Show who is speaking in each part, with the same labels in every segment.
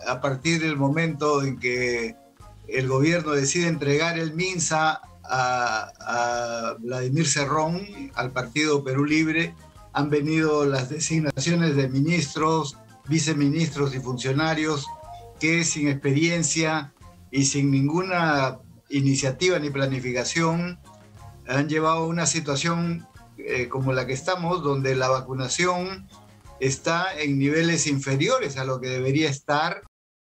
Speaker 1: a partir del momento en que el gobierno decide entregar el MINSA a Vladimir Cerrón, al partido Perú Libre, han venido las designaciones de ministros, viceministros y funcionarios que sin experiencia y sin ninguna iniciativa ni planificación han llevado a una situación como la que estamos, donde la vacunación está en niveles inferiores a lo que debería estar.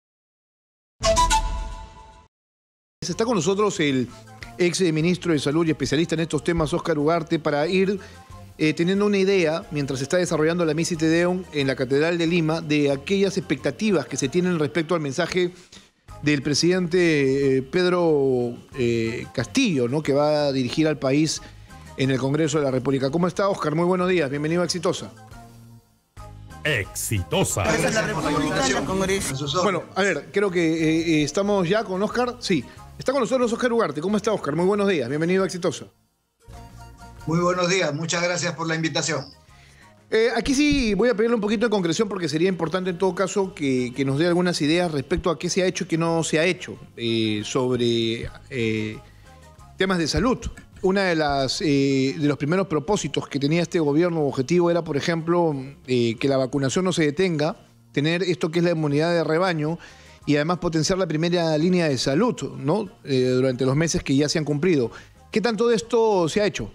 Speaker 2: Está con nosotros el ex ministro de Salud y especialista en estos temas, Óscar Ugarte, para ir teniendo una idea, mientras se está desarrollando la Misa Te Deum en la Catedral de Lima, de aquellas expectativas que se tienen respecto al mensaje del presidente Pedro Castillo, ¿no?, que va a dirigir al país en el Congreso de la República. ¿Cómo está, Óscar? Muy buenos días. Bienvenido a Exitosa.
Speaker 3: Exitosa.
Speaker 2: Bueno, a ver, creo que estamos ya con Óscar. Sí, está con nosotros Óscar Ugarte. ¿Cómo está, Óscar? Muy buenos días. Bienvenido a Exitosa.
Speaker 1: Muy buenos días. Muchas gracias por la invitación.
Speaker 2: Aquí sí voy a pedirle un poquito de concreción porque sería importante en todo caso que nos dé algunas ideas respecto a qué se ha hecho y qué no se ha hecho sobre temas de salud. Una de los primeros propósitos que tenía este gobierno objetivo era, por ejemplo, que la vacunación no se detenga, tener esto que es la inmunidad de rebaño y además potenciar la primera línea de salud, ¿no?, durante los meses que ya se han cumplido. ¿Qué tanto de esto se ha hecho?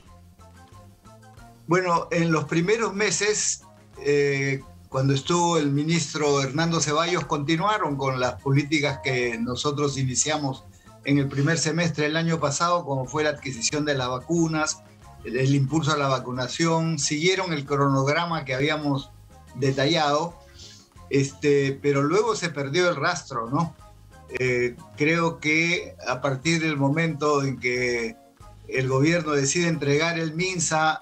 Speaker 1: Bueno, en los primeros meses, cuando estuvo el ministro Hernando Ceballos, continuaron con las políticas que nosotros iniciamos en el primer semestre del año pasado, como fue la adquisición de las vacunas, el impulso a la vacunación, siguieron el cronograma que habíamos detallado, pero luego se perdió el rastro, ¿no? Creo que a partir del momento en que el gobierno decide entregar el MINSA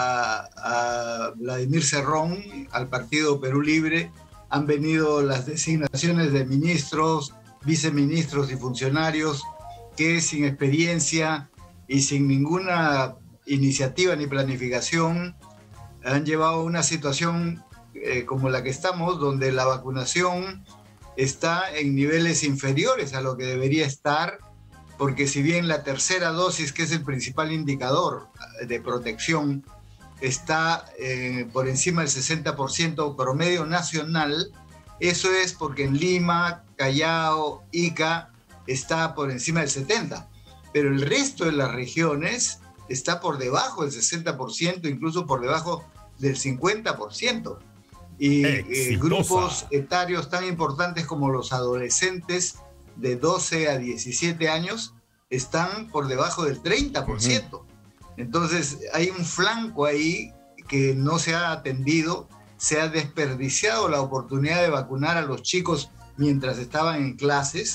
Speaker 1: a Vladimir Cerrón, al partido Perú Libre, han venido las designaciones de ministros, viceministros y funcionarios que sin experiencia y sin ninguna iniciativa ni planificación han llevado a una situación como la que estamos, donde la vacunación está en niveles inferiores a lo que debería estar, porque si bien la tercera dosis, que es el principal indicador de protección, está por encima del 60% promedio nacional, eso es porque en Lima, Callao, Ica está por encima del 70%, pero el resto de las regiones está por debajo del 60%, incluso por debajo del 50%. Y grupos etarios tan importantes como los adolescentes de 12 a 17 años están por debajo del 30%. Entonces hay un flanco ahí que no se ha atendido, se ha desperdiciado la oportunidad de vacunar a los chicos mientras estaban en clases,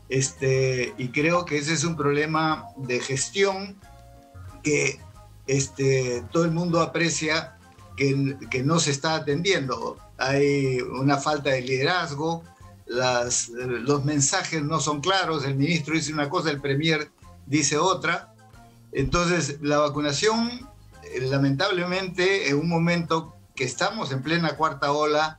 Speaker 1: y creo que ese es un problema de gestión que todo el mundo aprecia que no se está atendiendo. Hay una falta de liderazgo, los mensajes no son claros, el ministro dice una cosa, el premier dice otra. Entonces, la vacunación, lamentablemente, en un momento que estamos en plena cuarta ola,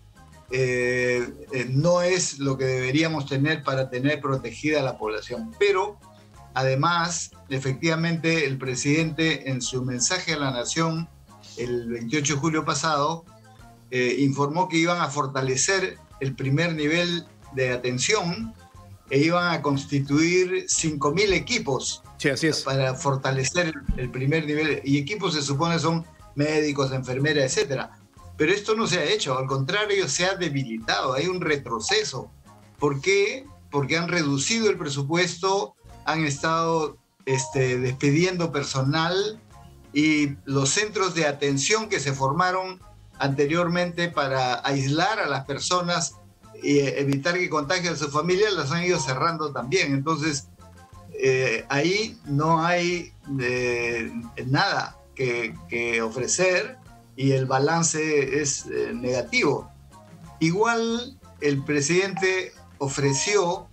Speaker 1: no es lo que deberíamos tener para tener protegida a la población. Pero, además, efectivamente, el presidente, en su mensaje a la nación, el 28 de julio pasado, informó que iban a fortalecer el primer nivel de atención e iban a constituir 5.000 equipos.
Speaker 2: Sí, así es.
Speaker 1: Para fortalecer el primer nivel. Y equipos se supone son médicos, enfermeras, etcétera. Pero esto no se ha hecho, al contrario, se ha debilitado, hay un retroceso. ¿Por qué? Porque han reducido el presupuesto, han estado despidiendo personal, y los centros de atención que se formaron anteriormente para aislar a las personas y evitar que contagien a su familia, las han ido cerrando también. Entonces, ahí no hay nada que ofrecer y el balance es negativo. Igual el presidente ofreció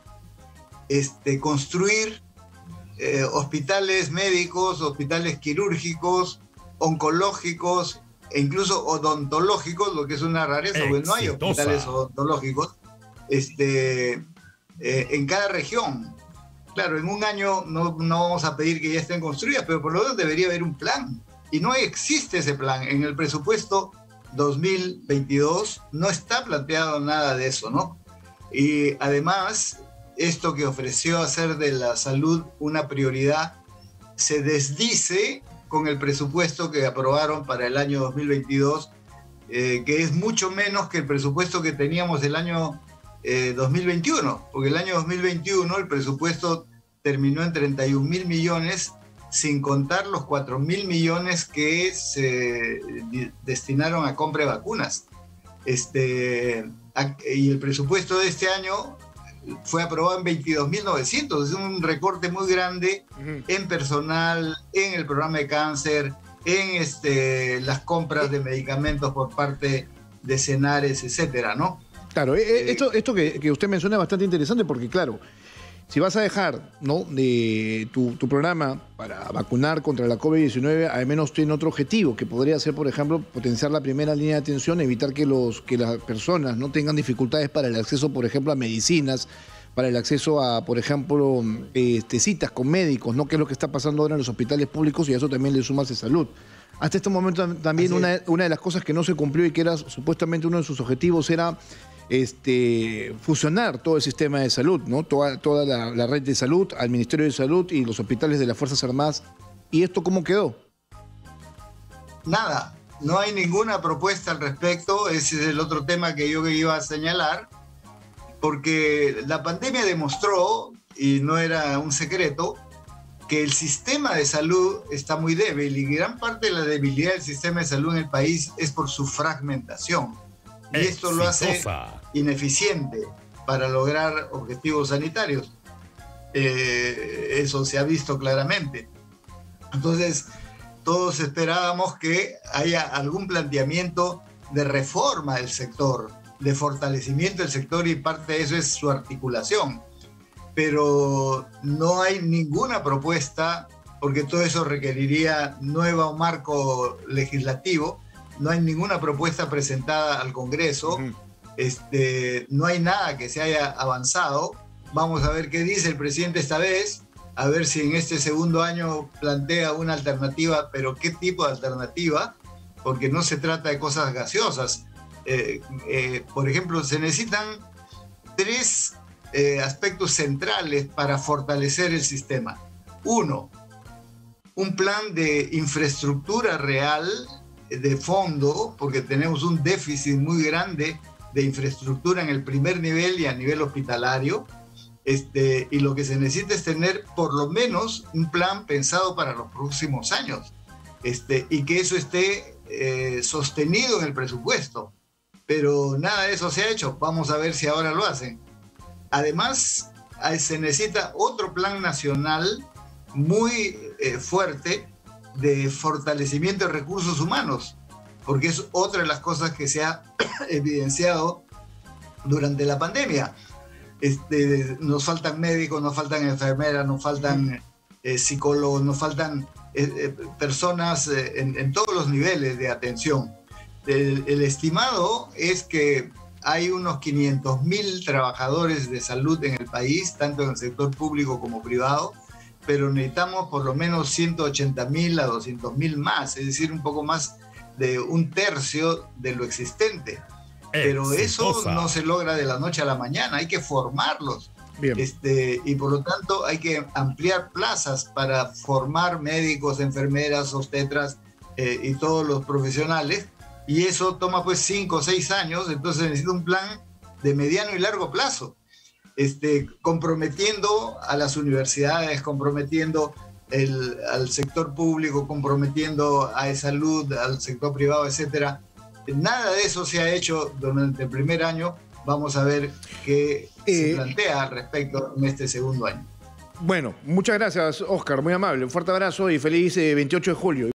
Speaker 1: construir hospitales médicos, hospitales quirúrgicos, oncológicos e incluso odontológicos, lo que es una rareza, porque no hay hospitales odontológicos, en cada región. Claro, en un año no vamos a pedir que ya estén construidas, pero por lo menos debería haber un plan. Y no existe ese plan. En el presupuesto 2022 no está planteado nada de eso, ¿no? Y además, esto que ofreció hacer de la salud una prioridad se desdice con el presupuesto que aprobaron para el año 2022, que es mucho menos que el presupuesto que teníamos del año 2021, porque el año 2021 el presupuesto terminó en 31.000 millones, sin contar los 4.000 millones que se destinaron a compra de vacunas. Y el presupuesto de este año fue aprobado en 22.900, es un recorte muy grande en personal, en el programa de cáncer, en las compras de medicamentos por parte de Senares, etcétera, ¿no?
Speaker 2: Claro, esto que usted menciona es bastante interesante porque, claro, si vas a dejar, ¿no?, de tu programa para vacunar contra la COVID-19, al menos tiene otro objetivo, que podría ser, por ejemplo, potenciar la primera línea de atención, evitar que las personas no tengan dificultades para el acceso, por ejemplo, a medicinas, para el acceso a, por ejemplo, citas con médicos, ¿no?, que es lo que está pasando ahora en los hospitales públicos, y a eso también le suma salud. Hasta este momento también una de las cosas que no se cumplió y que era supuestamente uno de sus objetivos era fusionar todo el sistema de salud, ¿no? Toda la red de salud, al Ministerio de Salud y los hospitales de las Fuerzas Armadas. ¿Y esto cómo quedó?
Speaker 1: Nada, no hay ninguna propuesta al respecto. Ese es el otro tema que yo iba a señalar, porque la pandemia demostró, y no era un secreto, que el sistema de salud está muy débil, y gran parte de la debilidad del sistema de salud en el país es por su fragmentación. Y esto lo hace ineficiente para lograr objetivos sanitarios. Eso se ha visto claramente. Entonces, todos esperábamos que haya algún planteamiento de reforma del sector, de fortalecimiento del sector, y parte de eso es su articulación. Pero no hay ninguna propuesta, porque todo eso requeriría nuevo marco legislativo. No hay ninguna propuesta presentada al Congreso, no hay nada que se haya avanzado. Vamos a ver qué dice el presidente esta vez, a ver si en este segundo año plantea una alternativa, pero qué tipo de alternativa, porque no se trata de cosas gaseosas. Por ejemplo, se necesitan tres aspectos centrales para fortalecer el sistema. Uno, un plan de infraestructura real, de fondo, porque tenemos un déficit muy grande de infraestructura en el primer nivel y a nivel hospitalario, y lo que se necesita es tener por lo menos un plan pensado para los próximos años, y que eso esté sostenido en el presupuesto. Pero nada de eso se ha hecho. Vamos a ver si ahora lo hacen. Además, se necesita otro plan nacional muy fuerte de fortalecimiento de recursos humanos, porque es otra de las cosas que se ha evidenciado durante la pandemia. Nos faltan médicos, nos faltan enfermeras, nos faltan psicólogos, nos faltan personas en todos los niveles de atención. El estimado es que hay unos 500.000 trabajadores de salud en el país, tanto en el sector público como privado, pero necesitamos por lo menos 180.000 a 200.000 más, es decir, un poco más de un tercio de lo existente. Pero eso no se logra de la noche a la mañana, hay que formarlos. Bien. Y por lo tanto hay que ampliar plazas para formar médicos, enfermeras, obstetras y todos los profesionales, y eso toma pues 5 o 6 años, entonces necesita un plan de mediano y largo plazo. Comprometiendo a las universidades, comprometiendo al sector público, comprometiendo a salud, al sector privado, etcétera. Nada de eso se ha hecho durante el primer año. Vamos a ver qué se plantea al respecto en este segundo año.
Speaker 2: Bueno, muchas gracias, Óscar, muy amable. Un fuerte abrazo y feliz 28 de julio.